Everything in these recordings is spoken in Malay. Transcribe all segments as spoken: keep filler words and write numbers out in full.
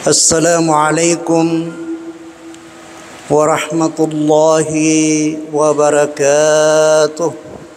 Assalamualaikum warahmatullahi wabarakatuh.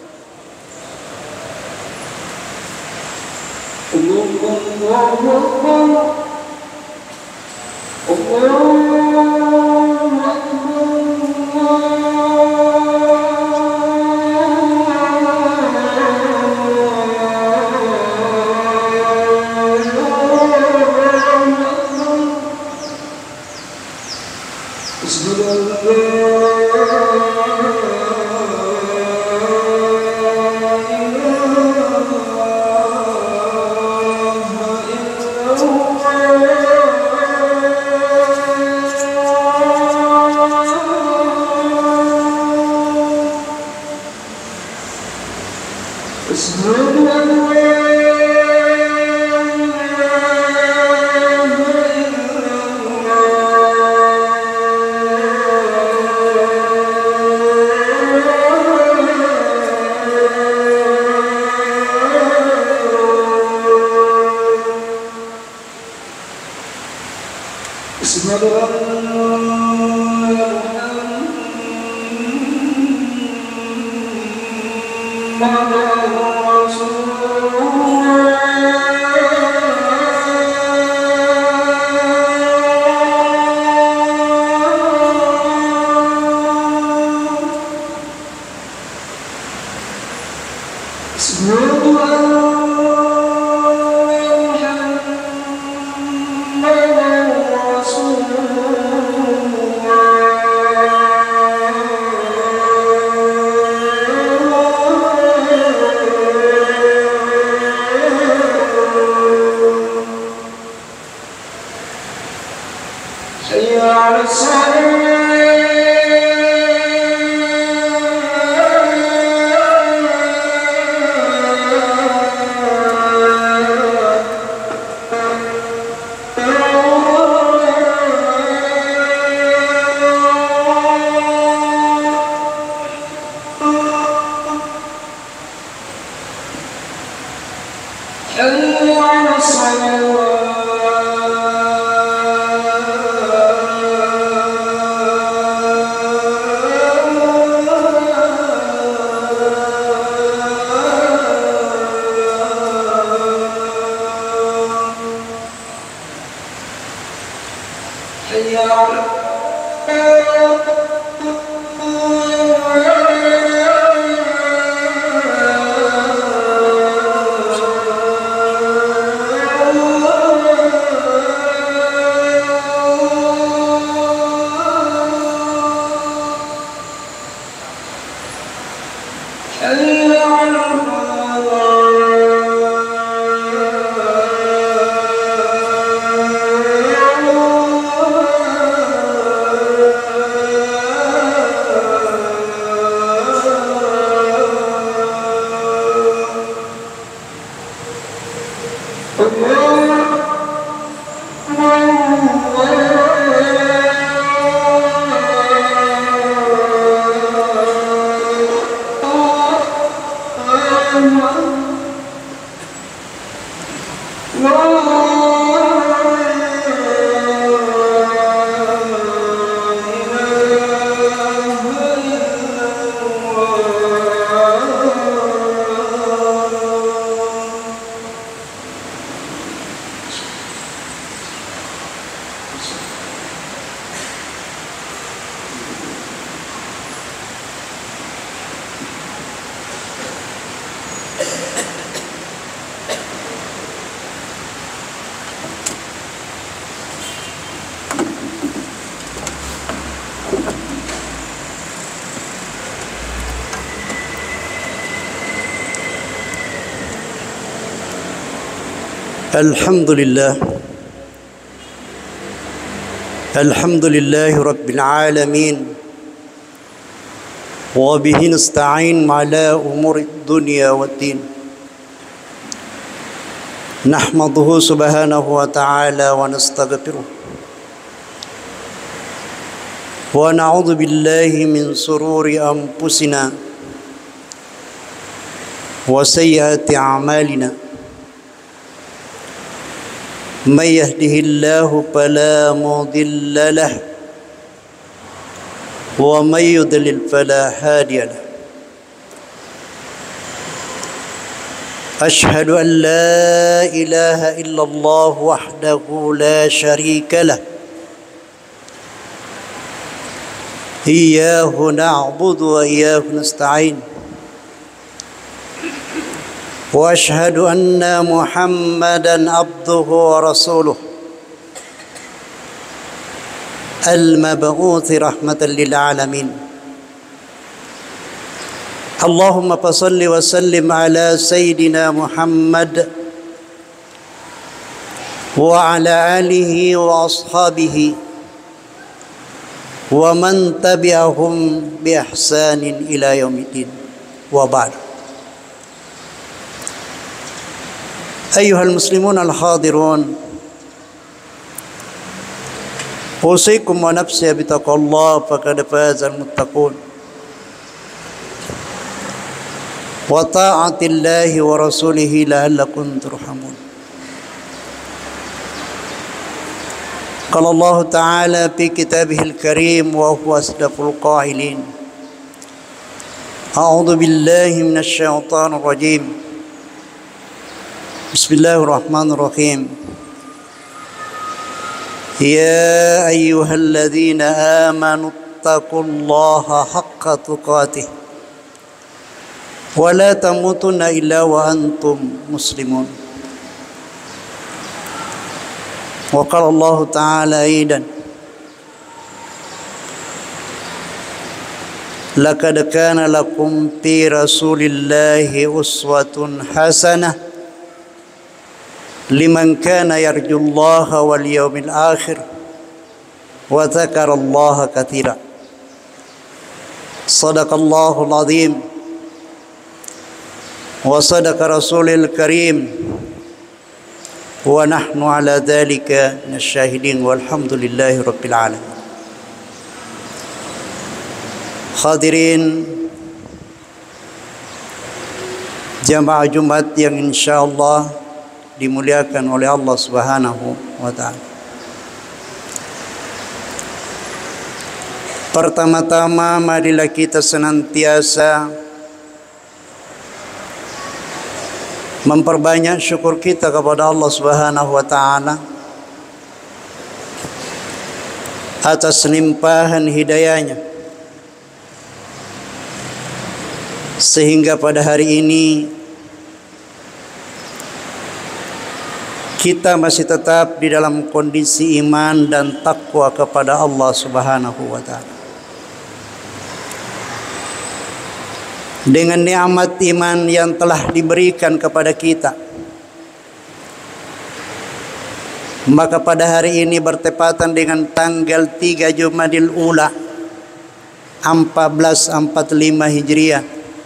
Alhamdulillah Alhamdulillahi Rabbil Alamin wa bihi nasta'in ala umuri dunya wa din. Nahmaduhu subhanahu wa ta'ala wa nastaghfiruh wa na'udzu billahi min sururi anfusina wa sayyiati a'malina. من يهده الله فلا مضل له ومن يضلل فلا هادي له أشهد أن لا إله إلا الله وحده لا شريك له إياه نعبد وإياه نستعين وأشهد أن محمدا عبده ورسوله المبعوث رحمة للعالمين اللهم فصل وسلم على سيدنا محمد وعلى آله وأصحابه ومن تبعهم بإحسان إلى يوم الدين وبعد أيها المسلمون الحاضرون أوصيكم ونفسي بتقوى الله فقد فاز المتقون وطاعة الله ورسوله لعلكم ترحمون قال الله تعالى في كتابه الكريم وهو أصدق القائلين أعوذ بالله من الشيطان الرجيم بسم الله الرحمن الرحيم يا أيها الذين آمنوا اتقوا الله حق تقاته ولا تموتن إلا وأنتم مسلمون وقال الله تعالى أيضا لقد كان لكم في رسول الله أسوة حسنة لمن كان يرجو الله واليوم الآخر وذكر الله كثيرا صدق الله العظيم وصدق رسول الكريم ونحن على ذلك من الشاهدين والحمد لله رب العالمين. Hadirin jamaah Jumat yang insyaallah dimuliakan oleh Allah Subhanahu wa taala. Pertama-tama marilah kita senantiasa memperbanyak syukur kita kepada Allah Subhanahu wa taala atas limpahan hidayahnya sehingga pada hari ini kita masih tetap di dalam kondisi iman dan takwa kepada Allah Subhanahu wa taala. Dengan nikmat iman yang telah diberikan kepada kita, maka pada hari ini bertepatan dengan tanggal tiga Jumadil Ula empat belas empat puluh lima Hijriah,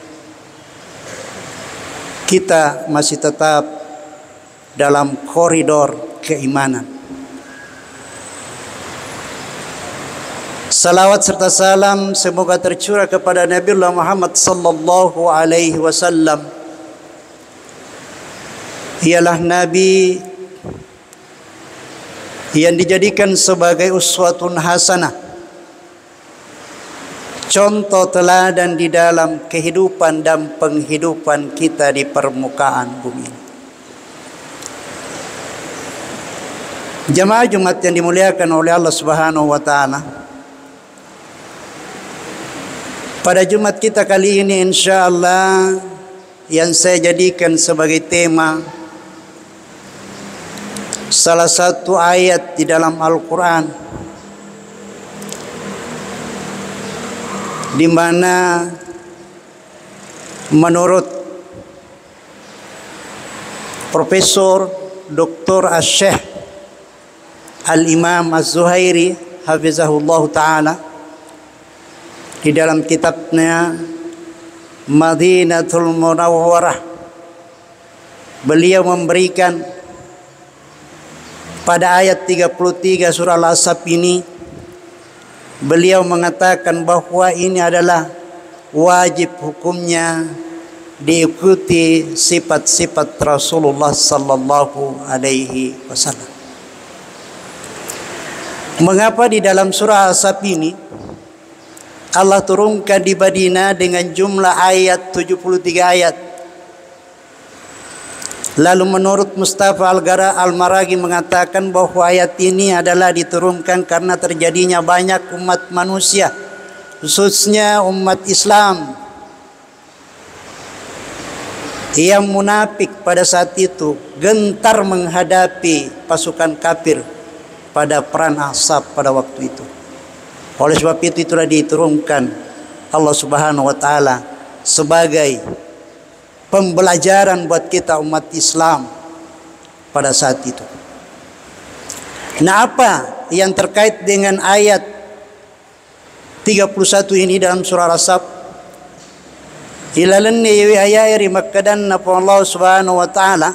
kita masih tetap dalam koridor keimanan. Salawat serta salam semoga tercurah kepada Nabiullah Muhammad sallallahu alaihi wasallam. Ialah nabi yang dijadikan sebagai uswatun hasanah, contoh teladan di dalam kehidupan dan penghidupan kita di permukaan bumi. Jamaah Jumat yang dimuliakan oleh Allah Subhanahu wa taala, pada Jumat kita kali ini insyaallah yang saya jadikan sebagai tema salah satu ayat di dalam Al-Quran di mana menurut Profesor Doktor Asy-Syaikh Al-Imam Az-Zuhairi hafizahullah ta'ala di dalam kitabnya Madinatul Munawwarah, beliau memberikan pada ayat tiga puluh tiga surah Al-Ahzab ini, beliau mengatakan bahwa ini adalah wajib hukumnya diikuti sifat-sifat Rasulullah sallallahu alaihi wasallam. Mengapa di dalam surah As-Saff ini Allah turunkan di Madinah dengan jumlah ayat tujuh puluh tiga ayat? Lalu menurut Mustafa Al-Gara Al-Maragi mengatakan bahwa ayat ini adalah diturunkan karena terjadinya banyak umat manusia, khususnya umat Islam, yang munafik pada saat itu gentar menghadapi pasukan kafir pada perang Ahzab pada waktu itu. Oleh sebab itu itulah diturunkan Allah Subhanahu wa taala sebagai pembelajaran buat kita umat Islam pada saat itu. Nah, apa yang terkait dengan ayat tiga puluh satu ini dalam surah As-Saff? Ilalanni wi ayari makkadan napa Allah Subhanahu wa taala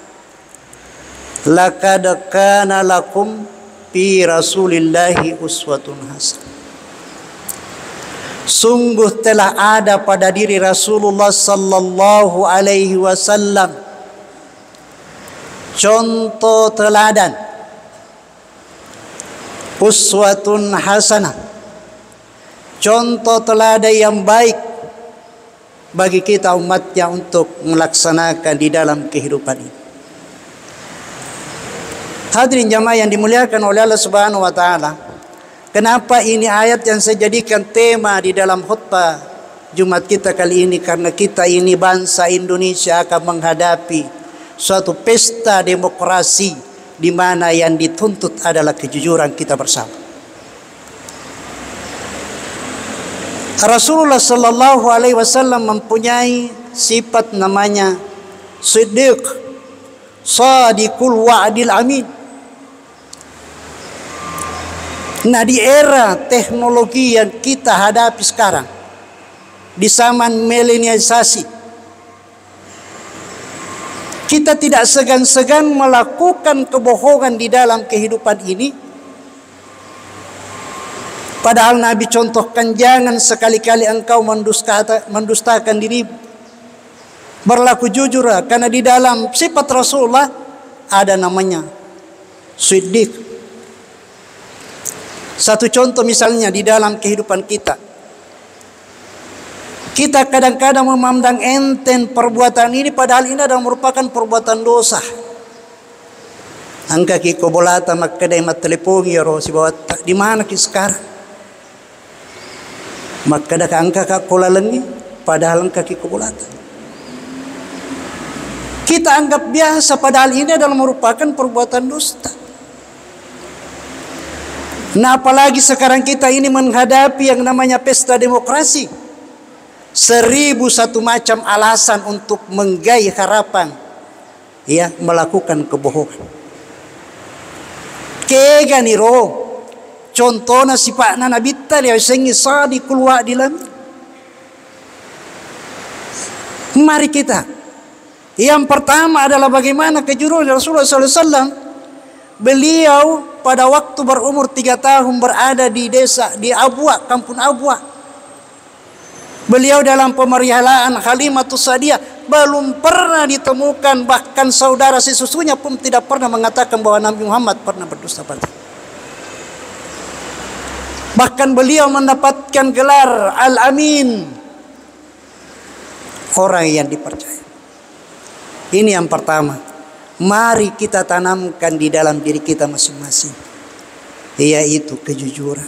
laqad kana lakum fi rasulillahi uswatun hasanah. Sungguh telah ada pada diri Rasulullah sallallahu alaihi wasallam contoh teladan, uswatun hasanah, contoh teladan yang baik bagi kita umatnya untuk melaksanakan di dalam kehidupan ini. Hadirin jamaah yang dimuliakan oleh Allah Subhanahu wa taala, kenapa ini ayat yang saya jadikan tema di dalam khutbah Jumat kita kali ini? Karena kita ini bangsa Indonesia akan menghadapi suatu pesta demokrasi di mana yang dituntut adalah kejujuran kita bersama. Rasulullah sallallahu alaihi wasallam mempunyai sifat namanya Siddiq, Sadiqul Wa'dil Amin. Nah, di era teknologi yang kita hadapi sekarang, di zaman milenialisasi, kita tidak segan-segan melakukan kebohongan di dalam kehidupan ini. Padahal Nabi contohkan, jangan sekali-kali engkau mendustakan, mendustakan diri. Berlaku jujur, karena di dalam sifat Rasulullah ada namanya Siddiq. Satu contoh misalnya di dalam kehidupan kita. Kita kadang-kadang memandang enteng perbuatan ini, padahal ini adalah merupakan perbuatan dosa. Angka ki kobolata makadai matelepon ya rosi bawa di mana ki sekarang? Maka dah angka kak kolalengi, padahal angka ki kobolata. Kita anggap biasa, padahal ini adalah merupakan perbuatan dusta. Nah, apalagi sekarang kita ini menghadapi yang namanya pesta demokrasi. Seribu satu macam alasan untuk menggaih harapan, ya, melakukan kebohongan. Kega nih roh, contohnya sifatnya Nabi tali sengi sadiqul wa'dil amin. Mari kita, yang pertama adalah bagaimana kejujuran Rasulullah sallallahu alaihi wasallam. Beliau pada waktu berumur tiga tahun berada di desa, di Abwa, kampung Abwa. Beliau dalam pemeliharaan Halimatus Sa'diyah belum pernah ditemukan, bahkan saudara sesusunya pun tidak pernah mengatakan bahwa Nabi Muhammad pernah berdusta pada. Bahkan beliau mendapatkan gelar Al-Amin, orang yang dipercaya. Ini yang pertama. Mari kita tanamkan di dalam diri kita masing-masing, yaitu kejujuran.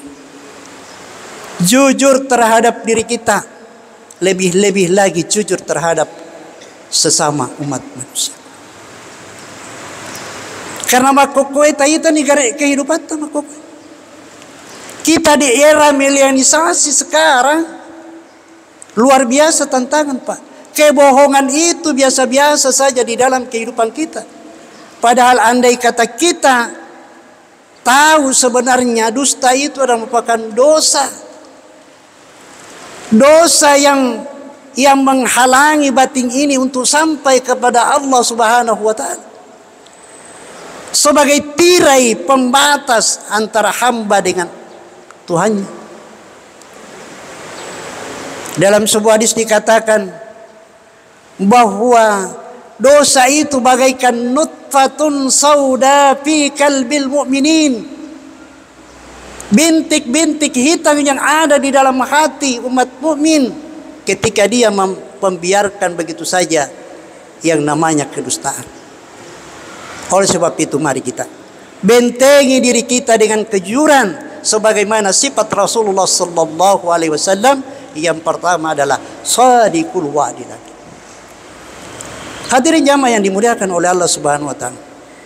Jujur terhadap diri kita, lebih-lebih lagi jujur terhadap sesama umat manusia. Karena makokoi taita nih kehidupan ta makokoi. Kita di era milenialisasi sekarang luar biasa tantangan, Pak. Kebohongan itu biasa-biasa saja di dalam kehidupan kita. Padahal andai kata kita tahu sebenarnya dusta itu adalah merupakan dosa. Dosa yang yang menghalangi batin ini untuk sampai kepada Allah Subhanahu wa taala. Sebagai tirai pembatas antara hamba dengan Tuhannya. Dalam sebuah hadis dikatakan bahwa dosa itu bagaikan nutfatun sauda fi kalbil mu'minin. bintik-bintik hitam yang ada di dalam hati umat mukmin ketika dia membiarkan begitu saja yang namanya kedustaan. Oleh sebab itu mari kita bentengi diri kita dengan kejujuran sebagaimana sifat Rasulullah sallallahu alaihi wasallam. Yang pertama adalah shadiqul wa'di. Hadirin jamaah yang dimuliakan oleh Allah Subhanahu wa taala.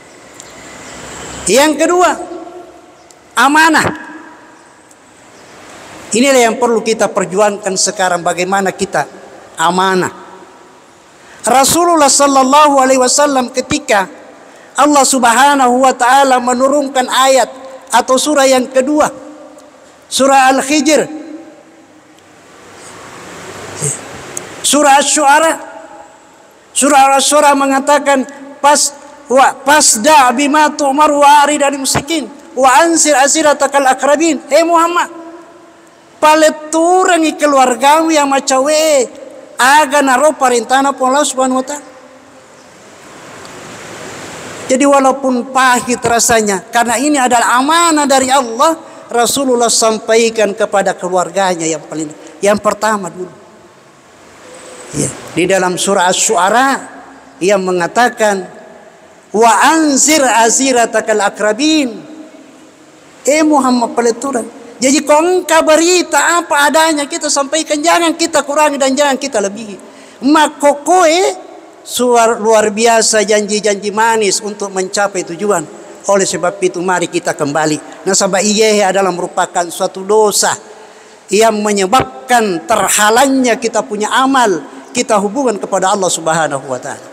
Yang kedua, amanah. Inilah yang perlu kita perjuangkan sekarang, bagaimana kita amanah. Rasulullah sallallahu alaihi wasallam ketika Allah Subhanahu wa taala menurunkan ayat atau surah yang kedua, surah Al-Hijr, surah Asy-Syu'ara, surah Asy-Syu'ara mengatakan pas wa pasda bima tu'mar wa arid anil musyrikin wa ansir asiratakal akrabin. Hei Muhammad, paleturangi keluargamu yang macawe aga naro perintahna Allah Subhanahu wa taala. Jadi walaupun pahit rasanya, karena ini adalah amanah dari Allah, Rasulullah sampaikan kepada keluarganya yang paling yang pertama dulu. Ya, di dalam surah Asy-Syu'ara yang mengatakan wa anzir aziratakal akrabin. Eh Muhammad peleturan. Jadi kau engkau berita apa adanya kita sampaikan, jangan kita kurangi dan jangan kita lebihi. Makokoe suar luar biasa janji-janji manis untuk mencapai tujuan. Oleh sebab itu mari kita kembali. Nasabah iye adalah merupakan suatu dosa yang menyebabkan terhalangnya kita punya amal, kita hubungan kepada Allah Subhanahu wa taala.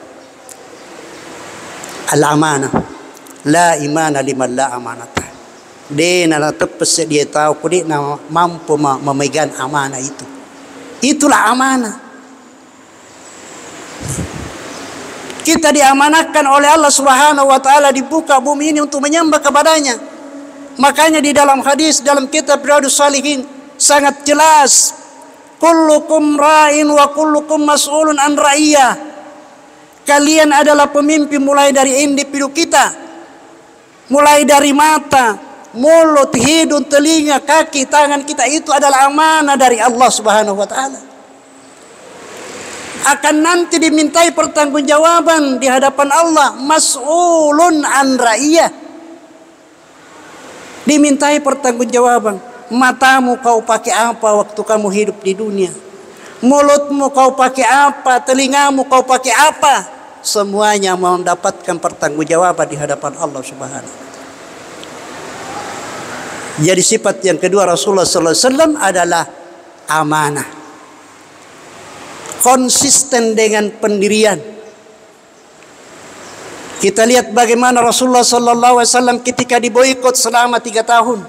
Al-amanah. La imana liman la amanata. Dia nak tepas dia tahu dia nak mampu memegang amanah itu. Itulah amanah. Kita diamanahkan oleh Allah Subhanahu wa taala dibuka bumi ini untuk menyembah kepadanya. Makanya di dalam hadis dalam kitab Riyadhus Shalihin sangat jelas, kullukum ra'in wa kullukum mas'ulun an ra'iyah. Kalian adalah pemimpin mulai dari individu kita, mulai dari mata, mulut, hidung, telinga, kaki, tangan kita, itu adalah amanah dari Allah Subhanahu wa taala. Akan nanti dimintai pertanggungjawaban di hadapan Allah, mas'ulun an ra'iyah. Dimintai pertanggungjawaban. Matamu kau pakai apa waktu kamu hidup di dunia? Mulutmu kau pakai apa? Telingamu kau pakai apa? Semuanya mendapatkan pertanggungjawaban di hadapan Allah Subhanahu wa taala. Jadi sifat yang kedua Rasulullah sallallahu alaihi wasallam adalah amanah. Konsisten dengan pendirian. Kita lihat bagaimana Rasulullah sallallahu alaihi wasallam ketika diboikot selama tiga tahun.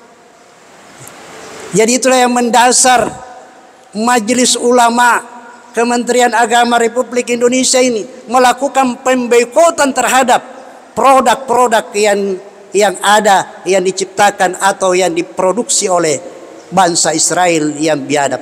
Jadi itulah yang mendasar Majelis Ulama Kementerian Agama Republik Indonesia ini melakukan pemboikotan terhadap produk-produk yang yang ada, yang diciptakan atau yang diproduksi oleh bangsa Israel yang biadab.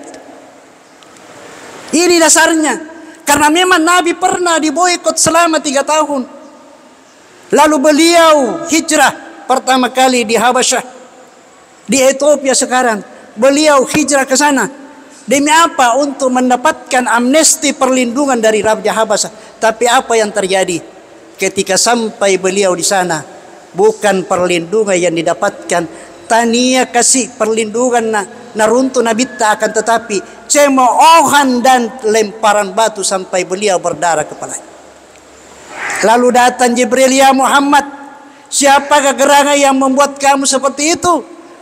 Ini dasarnya, karena memang Nabi pernah diboikot selama tiga tahun. Lalu beliau hijrah pertama kali di Habasyah, di Ethiopia sekarang. Beliau hijrah ke sana. Demi apa? Untuk mendapatkan amnesti perlindungan dari Raja Habasyah. Tapi apa yang terjadi? Ketika sampai beliau di sana, bukan perlindungan yang didapatkan. Tania kasih perlindungan na, naruntu nabita, akan tetapi cemoohan dan lemparan batu sampai beliau berdarah kepalanya. Lalu datang Jibril, ya Muhammad, siapakah gerangan yang membuat kamu seperti itu?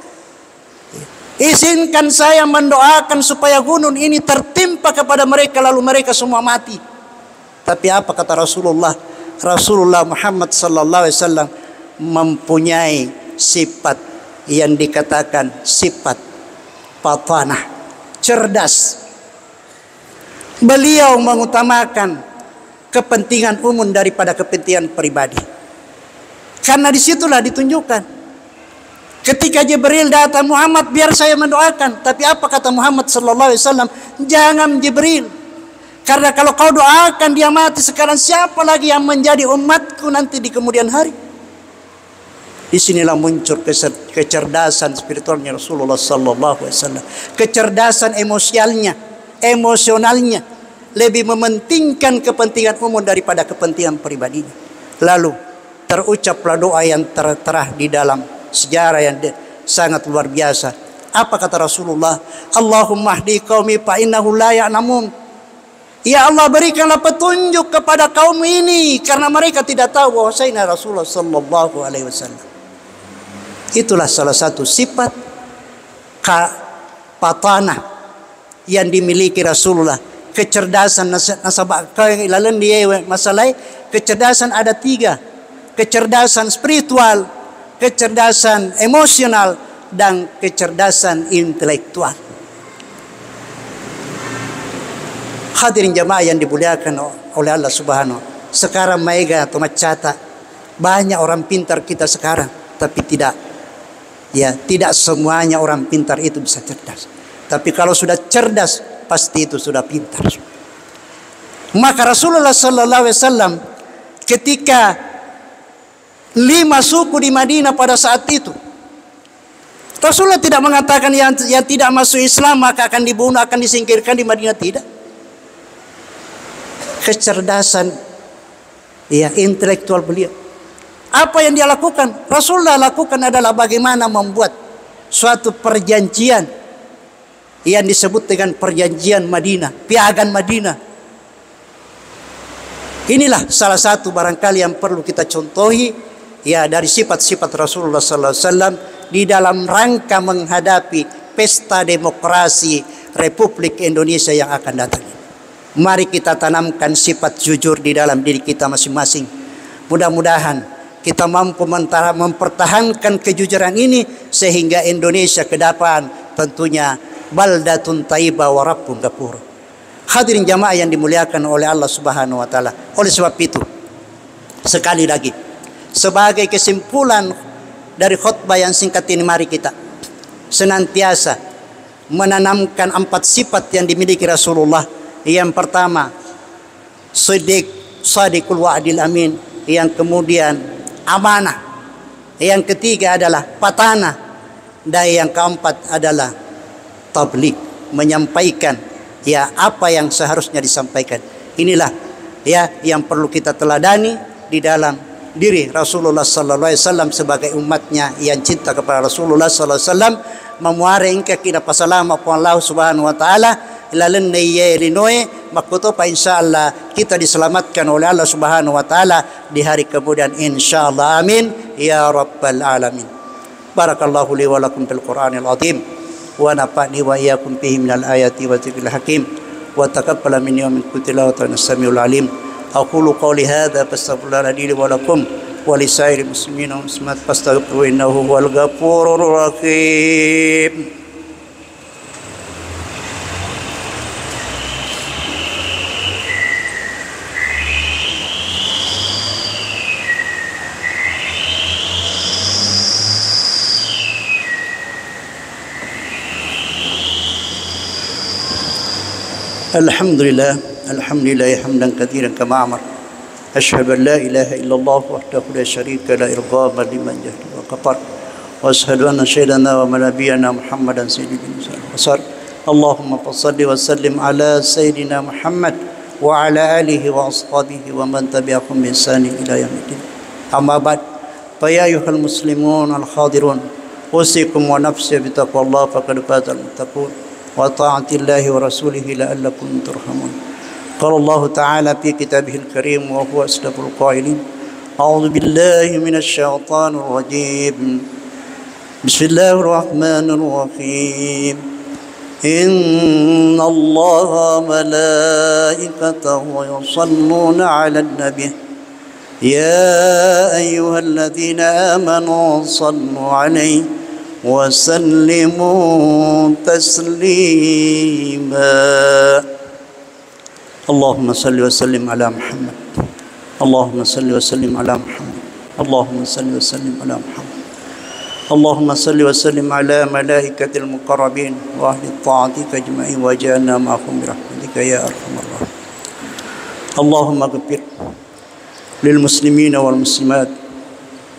Izinkan saya mendoakan supaya gunung ini tertimpa kepada mereka lalu mereka semua mati. Tapi apa kata Rasulullah? Rasulullah Muhammad sallallahu alaihi wasallam mempunyai sifat yang dikatakan sifat patanah, cerdas. Beliau mengutamakan kepentingan umum daripada kepentingan pribadi. Karena disitulah ditunjukkan. Ketika Jibril datang, Muhammad biar saya mendoakan. Tapi apa kata Muhammad sallallahu alaihi wasallam? Jangan Jibril. Karena kalau kau doakan dia mati sekarang, siapa lagi yang menjadi umatku nanti di kemudian hari? Disinilah muncul kecerdasan spiritualnya Rasulullah Sallallahu Alaihi Wasallam, kecerdasan emosialnya, emosionalnya, lebih mementingkan kepentingan umum daripada kepentingan pribadinya. Lalu terucaplah doa yang tertera di dalam sejarah yang sangat luar biasa. Apa kata Rasulullah? Allahumma hdi qaumi fa innahu la ya'lamun. Ya Allah, berikanlah petunjuk kepada kaum ini karena mereka tidak tahu bahwasanya Rasulullah Sallallahu Alaihi Wasallam. Itulah salah satu sifat patanah yang dimiliki Rasulullah. Kecerdasan nasabah kailalan dia masalah kecerdasan ada tiga. Kecerdasan spiritual, kecerdasan emosional, dan kecerdasan intelektual. Hadirin jamaah yang dimuliakan oleh Allah Subhanahu. Sekarang mega atau macata banyak orang pintar kita sekarang, tapi tidak, ya tidak semuanya orang pintar itu bisa cerdas. Tapi kalau sudah cerdas, pasti itu sudah pintar. Maka Rasulullah Sallallahu Alaihi Wasallam ketika lima suku di Madinah pada saat itu, Rasulullah tidak mengatakan yang, yang tidak masuk Islam maka akan dibunuh, akan disingkirkan di Madinah, tidak. Kecerdasan, ya, intelektual beliau. Apa yang dia lakukan? Rasulullah lakukan adalah bagaimana membuat suatu perjanjian yang disebut dengan perjanjian Madinah, piagam Madinah. Inilah salah satu barangkali yang perlu kita contohi, ya, dari sifat-sifat Rasulullah Sallallahu Alaihi Wasallam di dalam rangka menghadapi pesta demokrasi Republik Indonesia yang akan datang. Mari kita tanamkan sifat jujur di dalam diri kita masing-masing. Mudah-mudahan kita mampu mempertahankan kejujuran ini sehingga Indonesia ke depan tentunya baldatun thayyibah wa rabbun ghafur. Hadirin jamaah yang dimuliakan oleh Allah Subhanahu wa taala. Oleh sebab itu, sekali lagi sebagai kesimpulan dari khutbah yang singkat ini, mari kita senantiasa menanamkan empat sifat yang dimiliki Rasulullah. Yang pertama, siddiq, sadiqul wa'dil amin. Yang kemudian amanah. Yang ketiga adalah patanah. Dan yang keempat adalah tabligh, menyampaikan, ya, apa yang seharusnya disampaikan. Inilah, ya, yang perlu kita teladani di dalam diri Rasulullah Sallallahu Alaihi Wasallam sebagai umatnya yang cinta kepada Rasulullah Sallallahu Alaihi Wasallam. Memuari ingka kita pasalama po Allah Subhanahu Wa Taala ilalan neye linoe makuto pa insyaallah kita diselamatkan oleh Allah Subhanahu Wa Taala di hari kemudian insyaallah. Amin ya rabbal alamin. Barakallahu li wa lakum fil Qur'anil azim wa nafa'ni wa iyyakum bihi minal ayati wa dzikril hakim wa taqabbal minni wa minkum tilawatan as-samiul alim. Aqulu qawli hadza fastaghfirullaha li wa lakum wa li sairil muslimina wal muslimat fastaghfiruhu innahu huwal ghafurur rahim. Alhamdulillah, alhamdulillah hamdan katsiran kama amar. Asyhadu an la ilaha illallah wahdahu la syarika la irghaman liman jahada wa kafar. Wa asyhadu anna sayyidana wa nabiyana Muhammadan sayyidil mursalin. Allahumma shalli wa sallim ala sayyidina Muhammad wa ala alihi wa ashabihi wa man tabi'ahum bi ihsan ila yaumil. Amma ba'd. Fa ya ayyuhal muslimun al hadirun, usikum wa nafsi bi taqwallah faqad fazal muttaqun. وطاعة الله ورسوله لعلكم ترحمون. قال الله تعالى في كتابه الكريم وهو أصدق القائلين: أعوذ بالله من الشيطان الرجيم بسم الله الرحمن الرحيم إن الله ملائكته يصلون على النبي يا أيها الذين آمنوا صلوا عليه وسلموا تسليما. اللهم صل وسلم على محمد. اللهم صل وسلم على محمد. اللهم صل وسلم على محمد. اللهم صل وسلم على ملائكة المقربين وأهل طاعتك أجمعين واجعلنا معهم برحمتك يا أرحم الراحمين. اللهم اغفر للمسلمين والمسلمات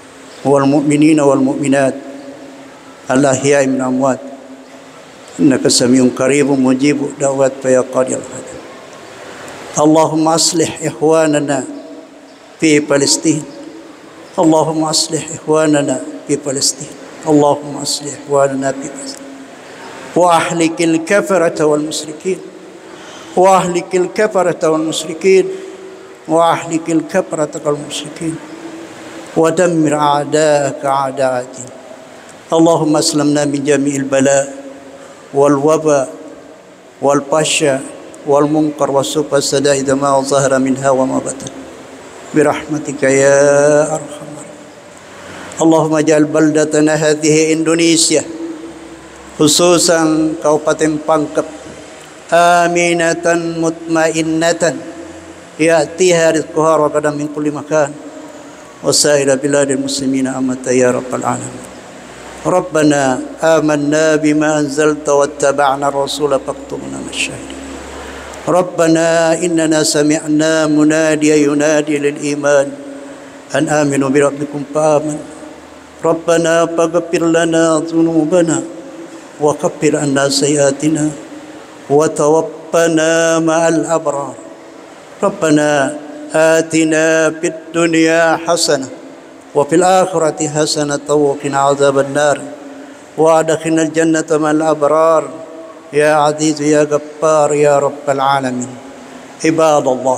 والمؤمنين والمؤمنات الأحياء من الأموات إنك سميع قريب مجيب دعوات فيا قاضي الحاجات. اللهم أصلح إخواننا في فلسطين اللهم أصلح إخواننا في فلسطين اللهم أصلح إخواننا في فلسطين وأهلك الكفرة والمشركين وأهلك الكفرة والمشركين وأهلك الكفرة والمشركين ودمر أعداءك أعداء الدين. اللهم أسلمنا من جميع البلاء والوباء والفحشاء والمنكر والسوء والسداء ما ظهر منها وما بطن برحمتك يا أرحم الراحمين. اللهم اجعل بلدتنا هذه إندونيسيا خصوصا Kabupaten Pangkep آمنة مطمئنة يأتيها رزقها رغدا من كل مكان وسائر بلاد المسلمين أمة يا رب العالمين. ربنا آمنا بما أنزلت واتبعنا الرسول فاكتبنا مع الشاهدين. ربنا إننا سمعنا مناديا ينادي للإيمان أن آمنوا بربكم فآمنا. ربنا فاغفر لنا ذنوبنا وكفر عنا سيئاتنا وتوفنا مع الأبرار. ربنا آتنا في الدنيا حسنة وفي الآخرة حسنة وقنا عذاب النار وأدخلنا الجنة مع الأبرار يا عزيز يا غفار يا رب العالمين. عباد الله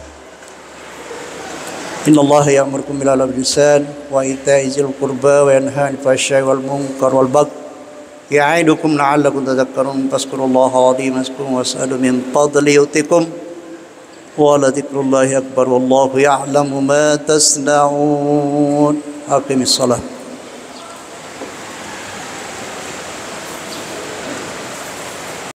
إن الله يأمركم بالعدل والإحسان وإيتاء ذي القربى وينهى عن الفحشاء والمنكر والبغي يعظكم لعلكم تذكرون. فاذكروا الله العظيم يذكركم واسألوا من فضله يؤتكم ولذكر الله أكبر والله يعلم ما تصنعون. أقم الصلاة.